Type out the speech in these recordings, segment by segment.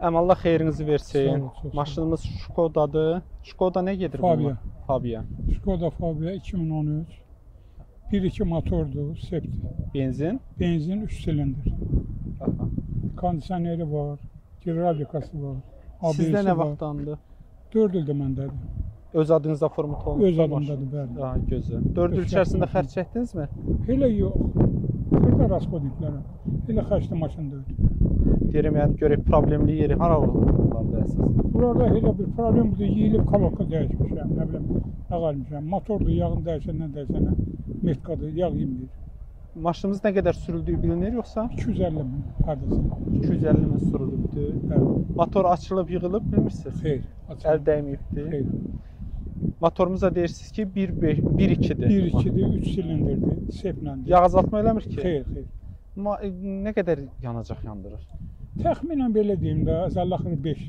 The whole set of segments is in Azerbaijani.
Allah xeyrinizi versin. Sağ ol, çox sağ ol. Maşınımız Şkodadır. Şkoda nə gedir Fabia. bununla? Fabia. Skoda Fabia 2013. 1.2 motordur, septi. Benzin. Benzin 3 silindir. Aha. Kondisioneri var, gidravlikası var. Sizdə ABS nə var. vaxtdandır? 4 ildir məndədir. Öz adınızda format olmuş. Öz adımdadır, bəli. Daha gözəl. 4 il içərisində xərc çəkdinizmi? Elə yox. Burada rasxodniklərə. Elə xərcli maşındır. Deyirəm, yəni görək problemli yeri haralarda əsas. Burada elə bir problem budur, yeyilib kalorka dəyişmişəm, nə bilim, nə qalmışam. Motordur, yağın dəyişəndən metkadır, yağ yemir. Maşınımız nə qədər sürüldüyü bilinir yoxsa? 250 min hardasa. 250 min sürülübdür. Bəli. Motor açılıb, yığılıb, bilmirsiniz? Xeyr. Əl dəyməyibdir. Xeyr. Motorumuza deyirsiniz ki, 1.2-dir. 1.2-dir, 3 silindirdir, sepnəndir. Yağ azaltma eləmir ki? Xeyr, xeyr. Nə qədər yanacaq yandırır? Təxminən belə deyim də, əzəllaxır 5.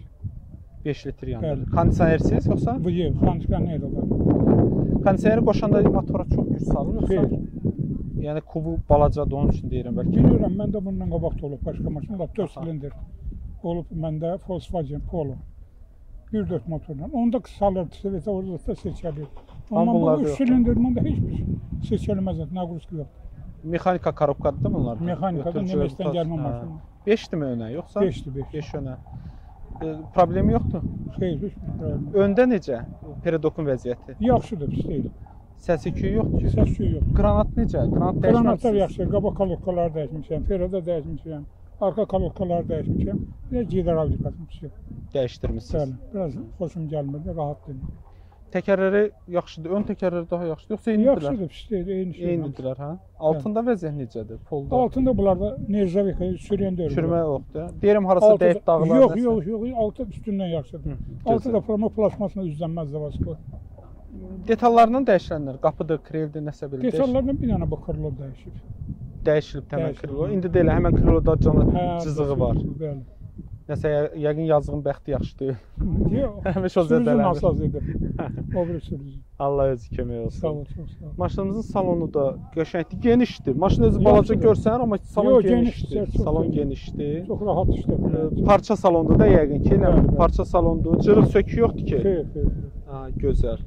5 litr yandırır. Bəli. Kondisionersiz yoxsa? Bu yer, kondisioner var. Kondisioneri qoşanda motora çox güc salır yoxsa? Xeyr. Yəni kubu balacadır, onun üçün deyirəm bəlkə. Bilirəm, məndə bundan qabaqda olub, başqa maşın, 4 silindir olub məndə Volkswagen Polo. 1.4 motorla. Onda salırdı, və orada da seçəlir. Amma bu 3 silindir, məndə heç bir seçilməz, naqruski yoxdur. Mexanika korobkadır da bunlar? Mexanikada Nemesdən gəlmə maşını. 5-dirmi önə, yoxsa? 5'dir, 5. 5 önə. Problemi yoxdur. Xeyr, heç bir problem. Öndə necə? Peredokun vəziyyəti? Yaxşıdır, pis deyil. Səs-küyü yoxdur ki? Səs suyu yoxdur. Qranat necə? Qranat Qranatlar dəyişməlisiniz? yaxşı, qabaq kalorkaları dəyişmişəm, ferada dəyişmişəm, arka kalorkaları dəyişmişəm, bir də gidravlikasını pis yox. Dəyişdirmisiniz. Bəli, biraz xoşum gəlmirdi, rahat deyil. Təkərləri yaxşıdır, ön təkərləri daha yaxşıdır, yoxsa eynidirlər? Yaxşıdır, pis deyil, eyni şey. Eynidirlər, hə? Altında vəziyyət necədir? Polda? Altında bunlarda nerjavika sürüyən deyil. Çürümə yoxdur. Deyirəm harasa dəyib dağılar. Yox, altı üstündən yaxşıdır. Altı da plasmasına üzlənməz zavazı. Detallarından dəyişilənlər, qapıdır, kreldir, nəsə belə. Detallardan bir dənə bu krilo dəyişib. Dəyişilib təmən krilo. İndi də elə həmən kriloda cızığı var. Bəli. Nəsə yəqin yazığın bəxti yaxşıdır. Yox. Həmişə o zədələnir. Sürücü nasaz idi. O bir sürücü. Allah özü kömək olsun. Sağ ol, çox sağ ol. Maşınımızın salonu da qəşəngdir, genişdir. Maşın özü balaca görsən, amma salon genişdir. Salon genişdir. Çox rahat işlədir. Parça salondur da yəqin ki, Bəli. parça salondur. Cırıq sökü yoxdur ki. Xeyr. Ha, gözəl.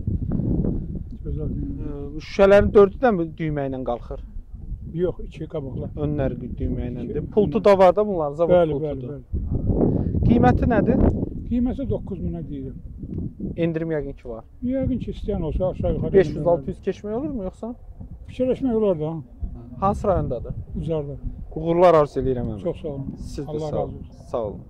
Gözəl. Şüşələrin 4-ü də mi düymə ilə qalxır? Yox, 2 qabaqlar. Önləri düymə iləndir. Pultu da var da bunlar, zavod pultudur. Qiyməti nədir? Qiyməti 9000-ə deyirəm. Endirim yəqin ki var. Yəqin ki, istəyən olsa aşağı yuxarı. 500-600 keçmək olur mu yoxsa? Fikirləşmək olar da. Hansı rayondadır? Ucarda. Uğurlar arzu edirəm əmim. Çox sağ olun. Siz də Allah sağ razı olun. olsun. Sağ olun.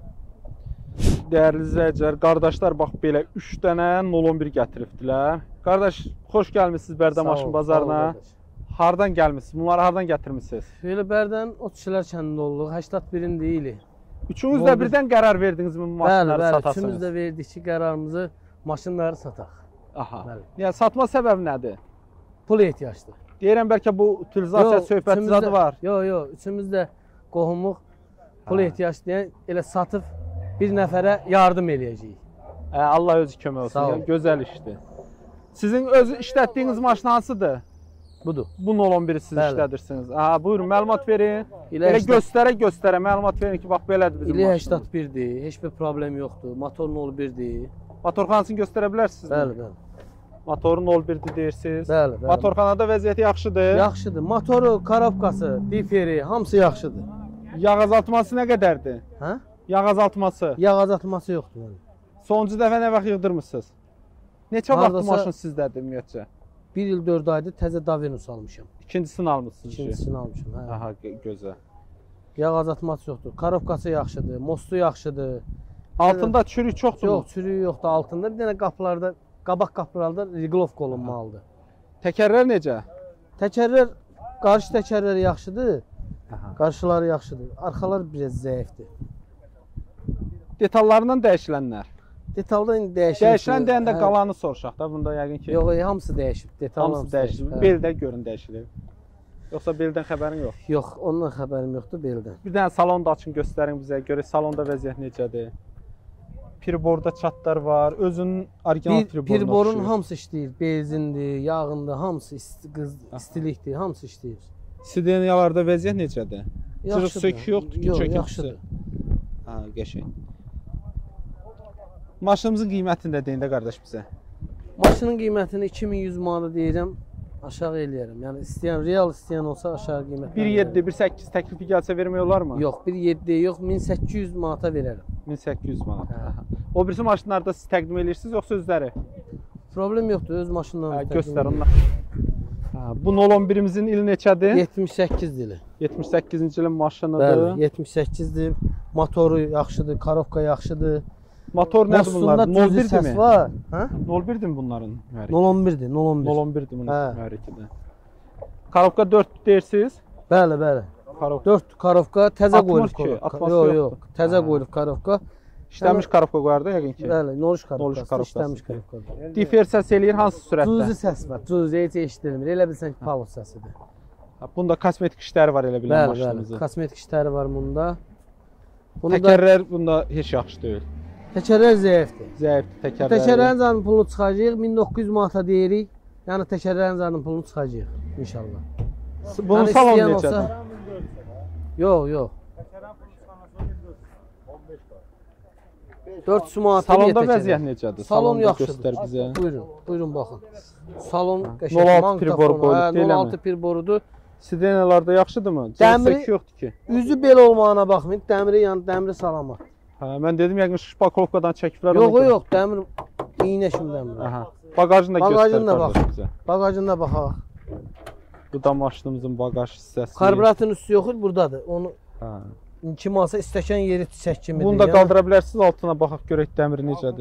Dəyərli izləyicilər, qardaşlar bax belə 3 dənə 011 gətiribdilər. Qardaş, xoş gəlmisiniz Bərdə maşın bazarına. Hardan gəlmisiniz? Bunları hardan gətirmisiniz? Belə Bərdən o kişilər kəndində olduq, 81-in deyili. Üçünüz də birdən qərar verdinizmi bu maşınları satasınız? Bəli, üçümüz də verdik ki, qərarımızı maşınları sataq. Aha. Bəli. Yəni satma səbəbi nədir? Pul ehtiyacdır. Deyirəm bəlkə bu utilizasiya söhbəti zadı var. Yox, üçümüz də qohumluq pul ehtiyac deyən elə satıb bir nəfərə yardım eləyəcəyik. Allah özü kömək olsun. Yəni, gözəl işdir. Sizin öz işlətdiyiniz maşın hansıdır? Budur. Bu 011-i siz işlədirsiniz. Buyurun, məlumat verin. Elə göstərə məlumat verin ki, bax belədir bizim maşınımız. maşınımız. İli 81-dir, heç bir problem yoxdur. Motor 01-dir. Motorxanasını göstərə bilərsiniz? Bəli. Motoru 01-dir deyirsiniz. Bəli. Motorxanada vəziyyəti yaxşıdır? Yaxşıdır. Motoru, korobkası, diferi, hamısı yaxşıdır. Yağ azaltması nə qədərdir? Hə? Yağ azaltması? Yağ azaltması yoxdur. Sonuncu dəfə nə vaxt yığdırmısınız? Neçə vaxt maşın sizdədir ümumiyyətcə? 1 il 4 aydır təzə Davenus almışam. İkincisini almışsınız ki? İkincisini almışam, hə. Aha, gözəl. Yağ azaltması yoxdur. Korobkası yaxşıdır, mostu yaxşıdır. Altında çürük çoxdur mu? Yox, çürüyü yoxdur altında. Bir dənə qapılarda, qabaq qapılarda riqlovka olunmalıdır. Təkərlər necə? Təkərlər, qarşı təkərləri yaxşıdır. Qarşıları yaxşıdır. Arxalar biraz zəifdir. Detallarından dəyişilənlər? Detalda indi dəyişir. Dəyişilən deyəndə qalanı soruşaq da, bunda yəqin ki... Yox, hamısı dəyişib. Hamısı dəyişib. Beldə görün dəyişilib. Yoxsa beldən xəbərin yox? Yox, ondan xəbərim yoxdur beldən. Bir dənə salon da açın, göstərin bizə. Görək salonda vəziyyət necədir? Pirborda çatlar var. Özünün orijinal pirboruna oxşuyur. Pirborun hamısı işləyir. Benzindir, yağındır, hamısı istilikdir, hamısı işləyir. Sideniyalarda vəziyyət necədir? Cırıq sökü yoxdur ki, yox, çöküntüsü. yaxşıdır. Ha, qəşəng. Maşınımızın qiymətini də deyin də qardaş bizə. Maşının qiymətini 2100 manata deyirəm, aşağı eləyərəm. Yəni istəyən, real istəyən olsa aşağı qiymət. 1.7, 1.8 təklifi gəlsə vermək olar mı? Yox, 1.7 yox, 1800 manata verərəm. 1800 manat. O birisi maşınlarda siz təqdim edirsiniz yoxsa özləri? Problem yoxdur, öz maşınlarını Göstər onlar. Bu 011-imizin ili neçədir? 78 dili. 78-ci ilin maşınıdır. Bəli, 78-dir. Motoru yaxşıdır, karovka yaxşıdır. Motor nədir bunlar? 01-dir səs mi? var. Hə? 01-dir mi bunların mühərriki? 011-dir, 011. 011-dir bunun mühərrikidir. Karovka 4 deyirsiniz? Bəli, bəli. Karovka 4 karovka təzə 62, qoyulub. atması Yox, yoxdur. yox. Təzə qoyulub karovka. işləmiş karovka qoyar da yəqin ki. Bəli, Noruş Noruş karovkası, karovkası. işləmiş karovkadır. Difer səs eləyir hansı sürətdə? Cuzi səs var. Cuzi heç eşidilmir. Elə bilsən ki, Pavlov səsidir. Bunda kosmetik işləri var elə bilən Bəli, bəli. maşınımızın. Kosmetik işləri var bunda. Bunu da Təkərlər bunda heç yaxşı deyil. təkərlər zəifdir. Zəifdir təkərlər. Təkərlərin zanın pulunu çıxacağıq. 1900 manata deyirik. Yəni təkərlərin zanın pulunu çıxacağıq inşallah. Bunun Yəni salonu istəyən necədir? olsa- Yox, yox. 400 manata Salonda vəziyyət necədir? Salon Salonda yaxşıdır. göstər bizə. Buyurun, buyurun baxın. Salon 06 pribor qoyulub, deyilmi? 06 pirborudur. Sirenalarda yaxşıdırmı? Dəmiri- Cəsək yoxdur ki. Üzü belə olmağına baxmayın, dəmiri yəni dəmiri salamat. Mən dedim yəqin şpakovkadan çəkiblər. Yox, ona görə. yox, dəmir iynə kimi dəmir. Aha. Bagajını da Bagajını göstər da bax. qardaş bizə. Bagajına baxaq. Bu da maşınımızın bagaj hissəsi. Karbüratın üstü yoxdur, burdadır. Onu Ha. kim alsa istəkən yeri çiçək kimidir. Bunu da qaldıra bilərsiniz altına baxaq görək dəmiri necədir.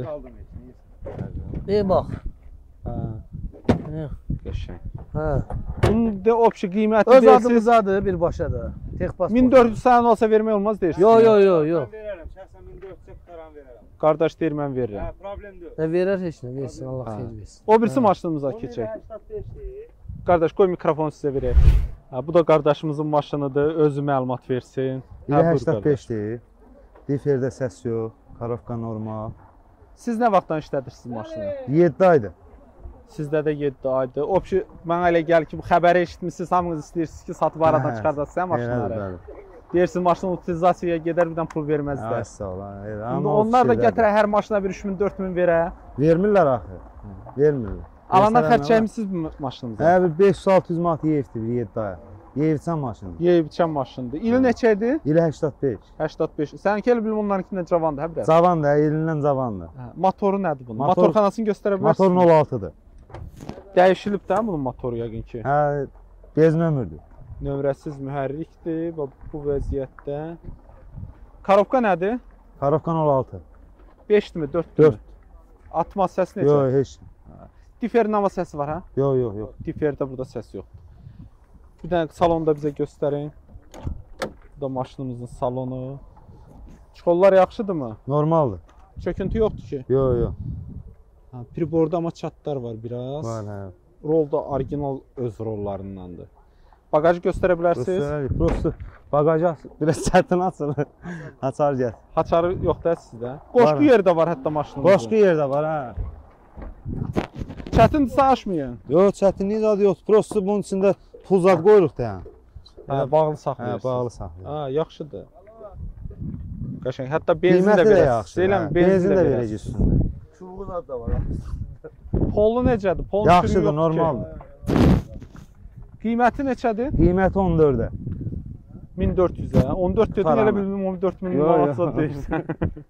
Bax. Ha. Hə. Qəşəng. Hə. Bunun da opsiya qiyməti Öz deyirsiniz. adımızadır birbaşa da. Texpas. 1400 sənin olsa vermək olmaz deyirsiniz. Yox, yox, yox, yox. Verərəm, şəxsən 1400 qutaran verərəm. Qardaş deyir mən verirəm. Hə, problem deyil. Nə verər heç nə, versin Allah Ha. xeyir versin. O birisi maşınımıza keçək. Qardaş qoy mikrofonu sizə verək. Bu da qardaşımızın maşınıdır. Özü məlumat versin. İlə buyur qardaş. 85-dir. Diferdə səs yox, karovka normal. Siz nə vaxtdan işlədirsiniz maşını? 7 aydır. Sizdə də 7 aydır. Opsi mənə elə gəlir ki, bu xəbəri eşitmisiniz, hamınız istəyirsiniz ki, satıb aradan Hə, çıxardasınız hə maşınları. Elədir, Deyirsiniz maşın utilizasiyaya gedər, birdən pul verməzlər. bəli. Sağ ol. Elə İndi onlar da gətirə hər maşına bir 3000, 4000 verə. Vermirlər axı. Vermirlər. Alandan Məsələn, xərc nə var? çəkmisiniz bu maşınınıza? Hə, bir 500-600 manat yeyibdir 7 ay. Yeyibçən maşını. Yeyib içən maşındır. İli neçə idi? İlə 85. 85. Səninki elə bilim onlarınkindən cavandır, hə biraz. Cavan da, elindən cavandır. Hə, motoru nədir bunun? Motor- Motorxanasını göstərə bilərsiniz? Motorun 16-dır. Dəyişilib də bunun motoru yəqin ki. Hə, bez nömürdür. Nömrəsiz mühərrikdir bu vəziyyətdə. Karovka nədir? Karovkan 16. 5-dir mi, 4-dür Dörd. mü? Atma səs necə? Yox, heç. Diferin amma səsi var, hə? Yox, yox, yox. Diferdə burada səs yoxdur. Bir dənə salonda bizə göstərin. Bu da maşınımızın salonu. Çollar yaxşıdırmı? Normaldır. Çöküntü yoxdur ki. Yox, yox. Ha, priborda amma çatlar var biraz. Var, hə. Rol da orijinal öz rollarındandır. Bagajı göstərə bilərsiniz. Göstərərik. Prosto bagaja biraz çətin açılır. Açar gəl. Haçarı yox da sizdə. Qoşqu Var. yeri də var hətta maşınımızın. Qoşqu yerdə var, hə. Çətindirsə açmayın. Yox, çətinlik zad yoxdur. Prosto bunun içində pul zad qoyuruq da yəni. Hə, bağlı Hə, saxlayırsınız. bağlı saxlayır. Ha, yaxşıdır. Qəşəng. Hətta benzin də Qiyməti də verəsiniz. yaxşı. Deyirəm, Hə, benzin də verəcək verəcək. üstündə. Çubuğu da var. Polu necədir? Polun Yaxşıdır, sürümü yoxdur ki. normaldır. Qiyməti neçədir? Qiyməti 14-də. 1400-ə. 14 dedin Paramı. elə bildim 14 min Yox, manatsa yox. deyirsən.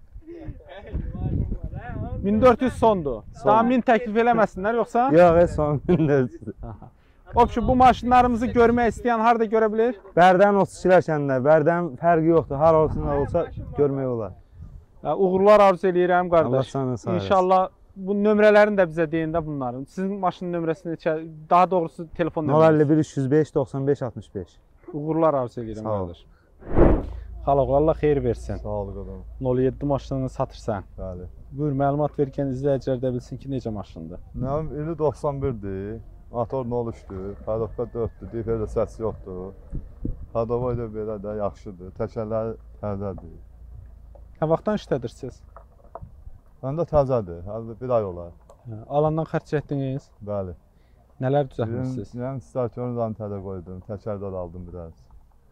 1400 sondur. Daha 1000 təklif eləməsinlər yoxsa? Yox, heç son 1400-dür. Obşi bu maşınlarımızı görmək istəyən harda görə bilər? Bərdən 32-lər kəndə, Bərdən fərqi yoxdur. Har olsun olsa görmək olar. Uğurlar arzu eləyirəm Allah qardaş. sana sağ eləsin. İnşallah bu nömrələrini də bizə deyin də bunların. Sizin maşının nömrəsini neçə, daha doğrusu telefon nömrəsi. 051 305 95 65. Uğurlar arzu eləyirəm Sağ ol. qardaş. Xalq Allah xeyir versin. Sağ ol qadam. 07 maşınını satırsan. Bəli. Buyur məlumat verkən izləyicilər də bilsin ki, necə maşındır. Mənim ili 91-dir. Motor 03-dür, karovka 4-dür, diferdə səs yoxdur. Hadava ilə belə də yaxşıdır, təkərləri təzədir. Nə vaxtdan işlədirsiniz? Məndə təzədir, hələ bir ay olar. Alandan xərc etdiniz? Bəli. Nələr düzəltmisiniz? Yəni stasyonu da təzə qoydum, təkərlər aldım biraz.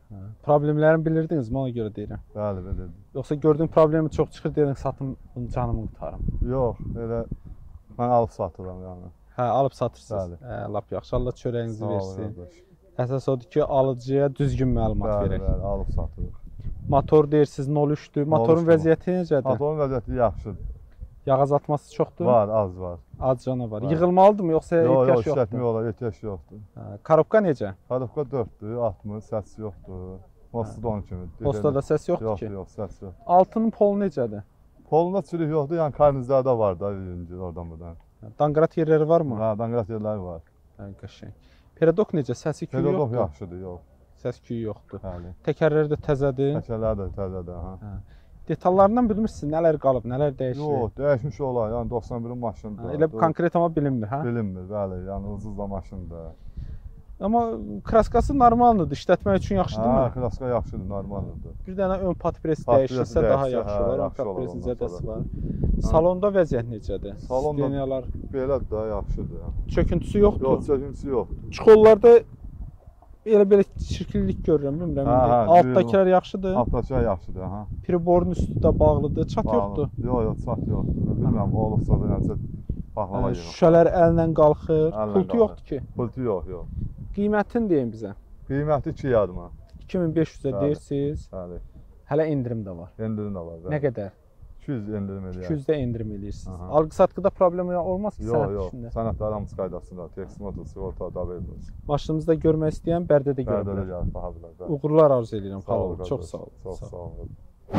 Problemlərini bilirdinizmi? Ona görə deyirəm. Bəli, belə. Yoxsa gördüyün problemi çox çıxır dedin, satım canımı qurtarım. Yox, elə mən alıb satıram yəni. Hə, alıb satırsınız. Bəli. Hə, lap yaxşı. Allah çörəyinizi Sağ olun versin. qardaş. Əsas odur ki, alıcıya düzgün məlumat Bəli, verək. bəli, alıb satırıq. Motor deyirsiniz 0.3-dür. Motorun 0.3-dür. vəziyyəti necədir? Motorun vəziyyəti yaxşıdır. Yağ azaltması çoxdur? Var, az var. Azcana var. Var. Yığılmalıdırmı yoxsa Yox, yox, ehtiyac işlətmək yoxdur? olar, ehtiyac yoxdur. Hə, Korobka necə? Kadofka 4-dür, 60, səs yoxdur. Postu da onun kimidir. Postada səs yoxdur Yox, ki. yox, səs yox. Altının polu necədir? Polunda çürük yoxdur, yəni karnizlərdə var da, yüzüncü oradan buradan. Danqrat yerləri varmı? Ha, danqrat yerləri var. Hə, qəşəng. Peredok necə? Səsi küyü Pedodok yoxdur? yaxşıdır, yox. Səs küyü yoxdur. Bəli. Təkərləri də təzədir. Təkərlər də təzədir, ha. Detallarından bilmirsiniz nələr qalıb, nələr dəyişir? Yox, dəyişmiş olar, yəni 91-in maşınıdır. Elə konkret amma bilinmir, hə? Bilinmir, bəli, yəni ucuz maşındır. Amma kraskası normaldır, işlətmək üçün yaxşıdır Ha, mı? klaska yaxşıdır, normaldır. Bir dənə ön patpres Patpresi dəyişirsə daha dəyişsə, yaxşı hə, olar. Ön yaxşı olar patpresin ondan zədəsi sonra. var. Salonda vəziyyət necədir? Salonda- Sistemiyalar, Belədir də, yaxşıdır. çöküntüsü yoxdur. Yox, çöküntüsü yoxdur. Çuxollarda belə çirkinlik görürəm, bilmirəm. Hə, hə, Altdakılar yaxşıdır. Altdakılar yaxşıdır, ha. Priborun üstü də bağlıdır. Çat yoxdur. Yox, yox, çat yoxdur. Bilmirəm, olubsa da nəsə baxlava yığır. Şüşələr əllə qalxır. Əllə Pultu qalxır. yoxdur ki. Pultu yox, yox. Qiymətini deyin bizə. Qiyməti 2 yarıma. 2500-ə Bəli. deyirsiniz. Bəli. Hələ endirim də var. Endirim də var. Nə qədər? 200 endirim eləyər. 200-də endirim eləyirsiniz. Aha. Alqı-satqıda problem olmaz ki Yox, sənət yox. işində. Sənədlər hamısı qaydasında. Tekst motor, sigorta da verilir. Maşınımızda görmək istəyən Bərdədə görə Bərdədə bilər. gəlib baxa bilər. bəli. Uğurlar arzu edirəm. Sağ ol, Xalq, qardaş. çox sağ ol. Çox sağ ol.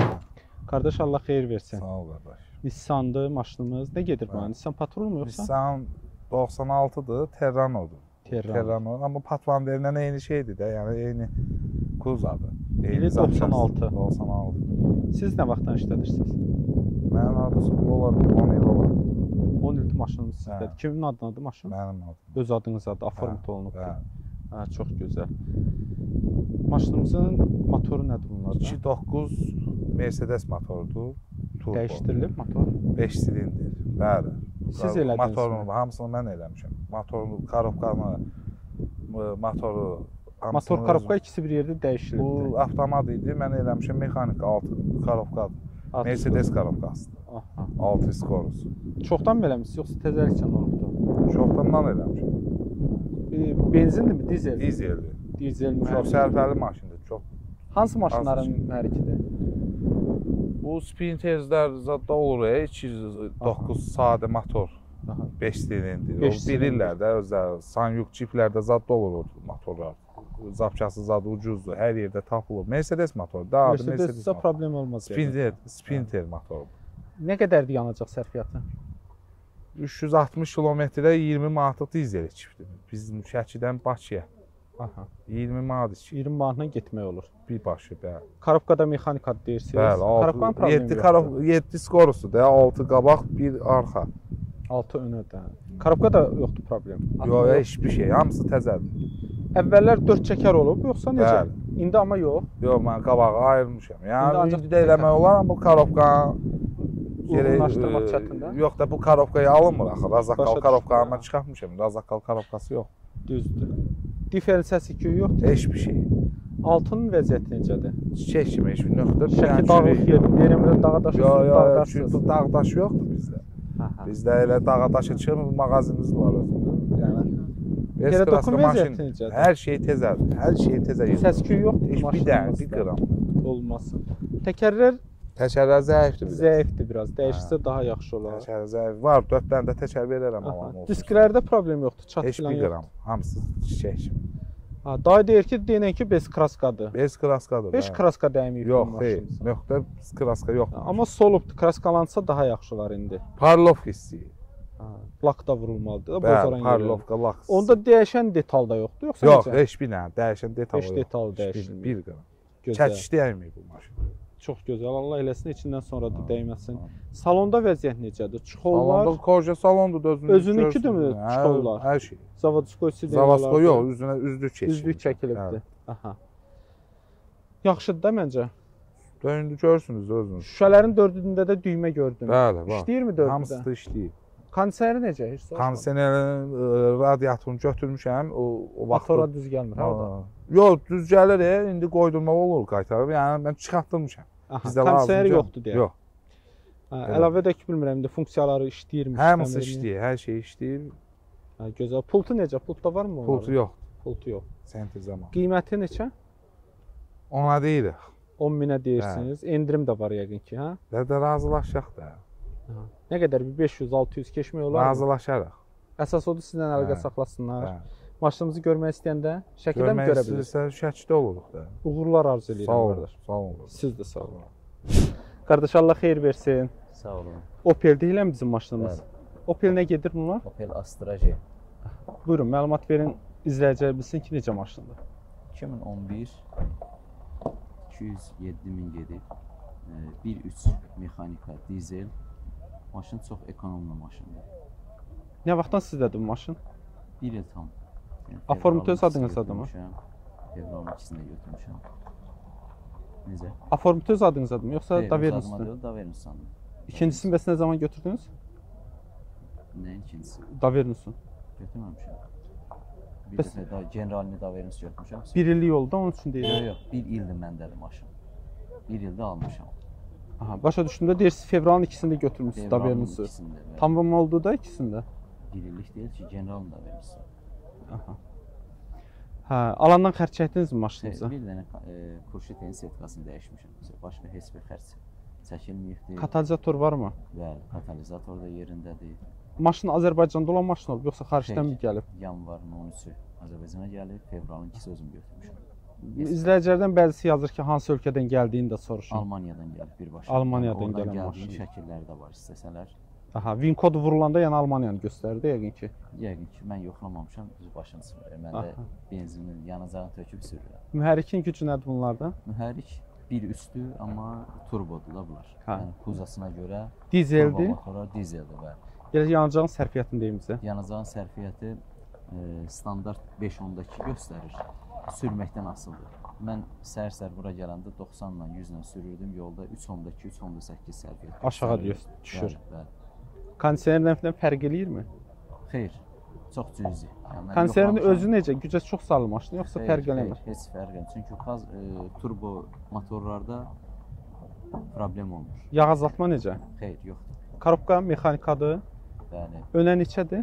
Qardaş Allah xeyir versin. Sağ ol qardaş. Nissandır maşınımız. Nə gedir bu? Bəli. Nissan Patrol mu yoxsa? Nissan 96-dır, Terrano'dur. Terrano. Amma Patvanverlə eyni şeydir də, yəni eyni Kuzadır. İli 96. 96. Siz nə vaxtdan işlədirsiniz? Mənim hardasa olar 10 il olar. 10 ildir maşınınız sizdədir. Hə. Kimin adınadır maşın? Mənim adım. Öz adınız adı, aformut Hə, olunubdur. bəli. Hə, çox gözəl. Maşınımızın motoru nədir bunlarda? 2.9 Mercedes motorudur. Turbo. Dəyişdirilib motor. 5 silindir. Bəli. Siz elədiniz Motorunu, mi? hamısını mən eləmişəm. Motorunu, korobkanı, motoru, Motor hamısını korobka özüm- ikisi bir yerdə dəyişilib. Bu avtomat idi. Mən eləmişəm mexanik 6 korobkadır. Mercedes korobkasıdır. Aha. 6 skorusu. Çoxdan beləmisiniz yoxsa təzəlikdən olubdu? Çoxdandan eləmişəm. Benzindirmi, dizel? Dizeldir. Dizel Çox mühərrik. sərfəli maşındır. Çox. Hansı maşınların Az- mühərrikidir? Bu Sprinter'lər zadda olur, 209 sadə motor. Aha. 5 silindir. Beş O silindir. bilirlər də özləri. Sanyuk ciplərdə zadda olur o motorlar. Zapçası zad ucuzdur. Hər yerdə tapılır. Mercedes motoru da, adı Mercedes. Mercedes-də motoru. problem olmaz. Sprinter motoru. Nə qədərdir yanacaq sərfiyyatı? 360 kilometrə 20 manatlıq dizel içibdir. Bizim Şəkidən Bakıya Aha. 20 manat içib. 20 manatla getmək olur. Bir başı bəli. Korobkada mexanik adı deyirsiniz. Bəli, Korobkanın 6 problemi 7 yoxdur. 7 skorusu da, 6 qabaq, 1 arxa. 6 önədə. Korobkada yoxdur problem. Yox, heç bir şey, hamısı təzədir. Əvvəllər 4 çəkər olub, yoxsa necə? Bəli. İndi amma yox. Yox, mən qabağı ayırmışam. İndi Yəni ancaq indi də eləmək olar, amma bu korobka Uyğunlaşdırmaq çətindir. Yox da bu korobkaya alınmır axı. Razakal Başa korobkanı düşdüm. mən çıxartmışam. Razakal korobkası yox. Düzdür. Diferensiyası ki yoxdur. Heç bir şey. Altının vəziyyəti necədir? Çiçək kimi heç bir nöqtə. Şəki dağlıq yerdir. Deyirəm dağ daşı Yox, yox, dağdaşsız. çünki dağ daş yoxdur bizdə. Aha. Bizdə elə dağ daşı çıxmır, mağazimiz var özümüzün. Yəni Yerə S-klaska dokun maşın, vəziyyəti necədir? hər şey təzədir. Hər şey təzə. Səs-küy yoxdur Heç bir dənə, bir qram. olmasın. Təkərlər Təkərlər zəifdir bizdə. zəifdir biraz. Dəyişsə daha yaxşı olar. Təkər zəif var. 4 dənə də təkər verərəm Aha. alam olsun. Disklərdə problem yoxdur, çat Heç filan bir yoxdur. qram. Hamısı çiçək kimi. Ha, dayı deyir ki, deyən ki, bez kraskadır. Bez kraskadır. Heç bəli. kraska dəyməyib Yox, bu xeyr. maşınınıza. Nöqtə kraska yoxdur. Amma solubdur, kraskalansa daha yaxşı olar indi. Parlov hissi. Ha, lak da vurulmalıdır da Bəli, bozaran yerlərə. parlovka lak. Onda dəyişən detal da yoxdur, yoxsa yox, necə? heç bir dənə dəyişən detal Heç yox. detal Heç bir- dəyişilmir. Bir qram. Gözəl. Çəkiş dəyməyib bu maşın. Çox gözəl. Allah eləsin, içindən sonra da dəyməsin. Salonda vəziyyət necədir? Çuxollar, Salonda koja salondur da Özününkidirmi çuxollar? Hər şey. Zavodskoysi Zavasko yox, üzünə üzlük keçir. Üzlük çəkilibdir. Aha. Yaxşıdır da məncə. Döyündü görürsünüz də özünüz. Şüşələrin dördündə də düymə gördüm. Bəli, var. İşləyirmi dördündə? Hamısı da işləyir. Kondisiyoneri necə? Heç soruşmadım. Kondisionerin radiatorunu götürmüşəm. O vaxt Motora düz gəlmir ha o da. Yox, düz gəlir, indi qoydurmaq olur qaytarıb. Yəni mən çıxartdırmışam. Bizdə Kondisiyoneri lazımdır. yoxdur deyə. Yox. Əlavə də ki, bilmirəm, indi funksiyaları işləyirmi? Hamısı işləyir, hər şey işləyir. Gözəl. Pultu necə? Pultda varmı? Pultu yox. Pultu yox. Senti zaman. Qiyməti neçə? Ona deyirik. 10 minə deyirsiniz. Endirim də var yəqin ki, hə? Də razılaşaq da. Nə qədər? Bir 500-600 keçmək olar mı? Razılaşarıq. Əsas odur sizlə əlaqə saxlasınlar. Hə. Maşınımızı görmək istəyəndə şəkildə mi görə bilirsiniz? Şəkildə oluruq da. Uğurlar arzu edirəm Sağ olun, qardaş. sağ olun. Siz də sağ olun. Qardaş Allah xeyir versin. Sağ olun. Opel deyiləm bizim maşınımız. Opel nə gedir bunlar? Opel Astra J. Buyurun, məlumat verin. İzləyicilər bilsin ki, necə maşındır. 2011 207 min gedir. 1.3 mexanika, dizel. Maşın çox ekonomlu maşındır. Nə vaxtdan sizdədir bu maşın? 1 il tam. Aformit öz adınızdadır mı? Fevralın 2-sində götürmüşəm. Necə? Aformit öz adınızdadır mı, yoxsa Daver'in üstündə? Daver'in üstündə. İkincisini bəs nə zaman götürdünüz? Nəyin ikincisi? Daver'in üstündə. Götürməmişəm. Bir Bəs- dəfə daha generalini Daver'in üstü götürmüşəm. 1 illik oldu, onun üçün deyirəm. Yox, 1 ildir məndədir maşın. 1 ildə almışam. Aha, başa düşdüyümdə deyirsiniz fevralın 2-sində götürmüsünüz Daver'in üstü. 2-sində. Tamam oldu da ikisində. 1 illik deyil ki, generalini Daver'in üstü. Aha. Hə, alandan xərc çəkdinizmi maşınınıza? Bir dənə Kurşetin sertifikasını dəyişmişəm. Başqa heç bir xərc çəkilməyibdir. Katalizator varmı? Bəli, katalizator da yerindədir. Maşın Azərbaycanda olan maşın olub, yoxsa xaricdən mi gəlib? Yanvarın 13-ü Azərbaycana gəlib, fevralın 2-si özüm götürmüşəm. İzləyicilərdən bəzisi yazır ki, hansı ölkədən gəldiyini də soruşun. Almaniyadan gəlib birbaşa. Almaniyadan Oradan gələn gəldiyi maşın. şəkilləri də var istəsələr. Aha, VIN kodu vurulanda yəni Almaniyanı göstərdi yəqin ki. Yəqin ki, mən yoxlamamışam, düz başını sürürəm. Mən də benzinin yanacağını töküb sürürəm. Mühərrikin gücü nədir bunlarda? Mühərrik 1.3-dür, amma turbodur da bunlar. Hə. Yəni kuzasına görə Dizeldir. turbo motora dizeldir və Gəl yanacağın sərfiyyatını deyim bizə. yanacağın sərfiyyatı standart 5.10-dakı göstərir. Sürməkdən asılıdır. Mən səhər-səhər bura gələndə 90-la 100-la sürürdüm. Yolda 3.10-dakı 3.8 sərfiyyat. Aşağı düşür. Bəli, bəli. Kondisionerdən fərq eləyirmi? Xeyr, çox cüzi. Yəni, mən Kondisionerin yoxlamışam. özü necə? Gücə çox salır maşın, yoxsa Xeyr, fərq xeyr, eləmir? heç fərq eləmir. Çünki turbo motorlarda problem olmur. Yağ azaltma necə? Xeyr, yoxdur. Korobka mexanikadır. Bəli, Önə neçədir?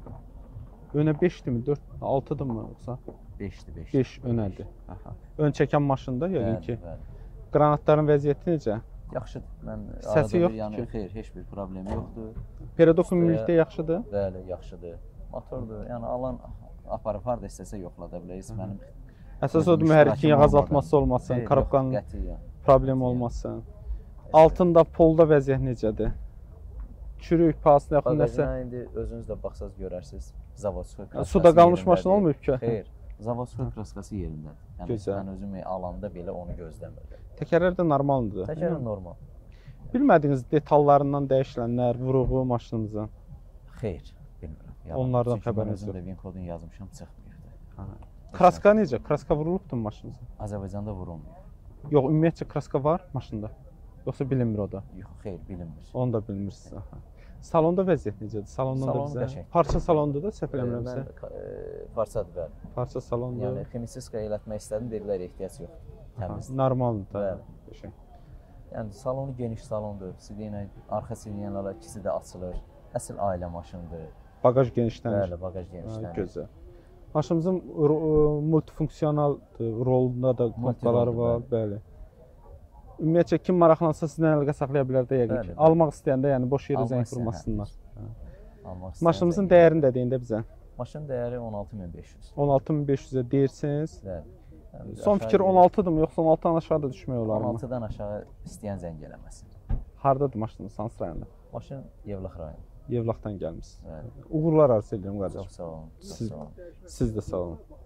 Önə 5-dirmi, 4, 6-dırmı yoxsa? 5-dir, 5. 5 önədir. Aha. Ön çəkən maşında yəqin ki. Bəli. Qranatların vəziyyəti necə? Yaxşıdır. Mən Səsi arada bir, yoxdur yəni ki? xeyr, heç bir problem yoxdur. Perodokun Üstəyə- ümumilikdə yaxşıdır. Bəli, yaxşıdır. Motordur. Yəni alan aparıb harda istəsə yoxlada bilərsiniz. Mənim Əsas özüm odur mühərrikin iştirakım yağ olmadan. azaltması olmasın, Xeyr, korobkanın yox, qətiyyən. problem olmasın. Altında polda vəziyyət necədir? Çürük, paslı yaxın nəsə. Bagajına indi özünüz də baxsaz görərsiniz. Zavodskoy kraskası. Suda qalmış yerindədir. maşın olmayıb ki? Xeyr. Zavodskoy kraskası yerindədir. Yəni Gözəl. mən özüm alanda belə onu gözləmirdim. Təkərlər də normaldır. Təkər normal. Bilmədiyiniz detallarından dəyişilənlər, vuruğu maşınımızın. Xeyr, bilmirəm. Yalan. Onlardan Çünki mən xəbəriniz özüm yox. də VIN kodunu yazmışam, çıxmayıbdı. Kraska necə? Kraska vurulubdu mu maşınınıza? Azərbaycanda vurulmuyor. Yox, ümumiyyətcə kraska var maşında. Yoxsa bilinmir o da. Yox, xeyr, bilinmir. Onu da bilmirsiniz. Aha. Salonda vəziyyət necədir? Salondan da Salon bizə. qəşəng. Parça salonda da səhv Mən eləmirəmsə. parçadır bəli. Parça salonda. Yəni ximisiska elətmək istədim, dedilər ehtiyac yoxdur. Təmizdir. Normaldır da. Bəli. Qəşəng. Yəni salonu geniş salondur. Sidiyyə, arxa sidiyyələr ikisi də açılır. Əsl ailə maşınıdır. Bagaj genişlənir. Bəli, bagaj Ha, genişlənir. gözəl. Maşınımızın multifunksiyonal rolunda da knopkaları var, bəli. Ümumiyyətcə kim maraqlansa sizlə əlaqə saxlaya bilər də yəqin Bəli, ki. bəli. Almaq istəyəndə yəni boş yerə Almaq zəng istəyən, vurmasınlar. Almaq istəyən Maşınımızın zəng- dəyərini də deyin də bizə. Maşın dəyəri 16500. 16500-ə deyirsiniz. Bəli. Yəni Son aşağı fikir yuxarı 16-dırmı yoxsa 16-dan aşağı da düşmək olarmı? 16-dan aşağı istəyən zəng eləməsin. Hardadır maşınınız? Hansı rayonda? Maşın Yevlax rayonu. Yevlaxdan gəlmisiniz. Bəli. Uğurlar arzu edirəm qardaşım. Çox sağ olun. Çox Siz- sağ olun. Siz də sağ olun.